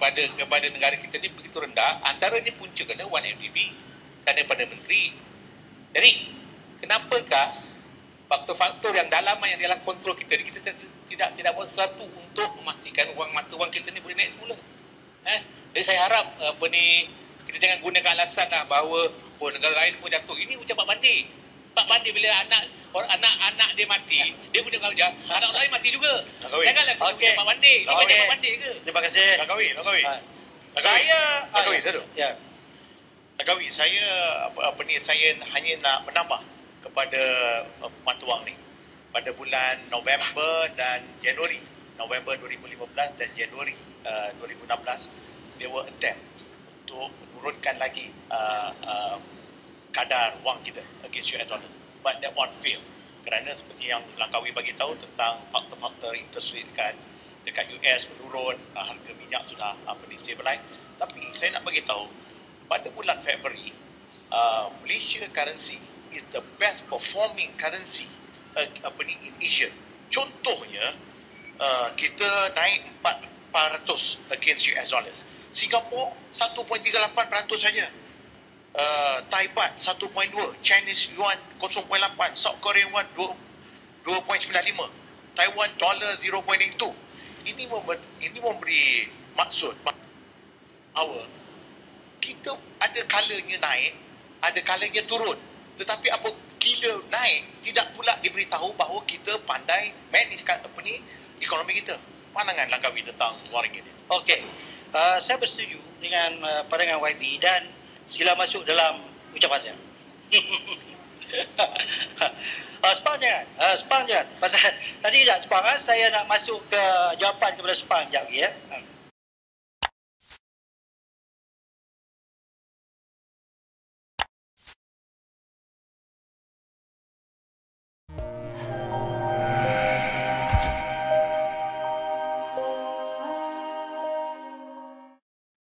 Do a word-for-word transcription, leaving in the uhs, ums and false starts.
kepada kepada negara kita ni begitu rendah. Antaranya punca kerana satu M D B dan daripada menteri. Jadi kenapakah faktor-faktor yang dalaman yang dalam kontrol kita ni, kita tidak tidak buat sesuatu untuk memastikan wang mata wang kita ni boleh naik semula. Eh? Jadi saya harap apa ni, kita jangan gunakan alasan lah bahawa oh, negara lain pun jatuh. Ini ucap Pak Bandi. Pak Bandi bila anak anak anak dia mati, dia guna kerja, anak orang lain mati juga. Janganlah kita okay. ucap Pak Bandi. Ini Okay. macam Pak Bandi ke? Terima kasih. Langkawi, Langkawi. Ha. Saya Langkawi, ah, satu. Ya. Langkawi, saya apa, apa ni, saya hanya nak menambah kepada uh, mata wang ni. Pada bulan November dan Januari, November dua ribu lima belas dan Januari uh, dua ribu enam belas, they were attempt untuk menurunkan lagi uh, uh, kadar wang kita against U S dollars. But that one failed. Kerana seperti yang Langkawi bagi tahu tentang faktor-faktor interest rate dekat, dekat U S menurun, uh, harga minyak sudah apa ni, stabilize. Tapi saya nak bagi tahu, pada bulan Februari, uh, Malaysia currency is the best performing currency uh, apa ni, in Asia. Contohnya, uh, kita naik empat peratus against U S dollars. Singapore satu perpuluhan tiga lapan peratus saja. Uh, Thai baht satu perpuluhan dua, Chinese yuan kosong perpuluhan lapan, South Korean won dua perpuluhan sembilan lima, Taiwan dollar zero perpuluhan lapan dua. Ini memberi, ini memberi maksud bahawa kita ada kalanya naik, ada kalanya turun. Tetapi apabila naik, tidak pula diberitahu bahawa kita pandai manage apa ni, ekonomi kita. Pandangan Langkawi tentang wang ringgit ini? Okey. Uh, saya bersetuju dengan uh, pandangan Y B dan sila masuk dalam ucapan saya. uh, Spang jangan. Uh, Spang jangan. Pasal tadi tak Spang, uh, saya nak masuk ke jawapan kepada Spang sekejap lagi ya. Uh.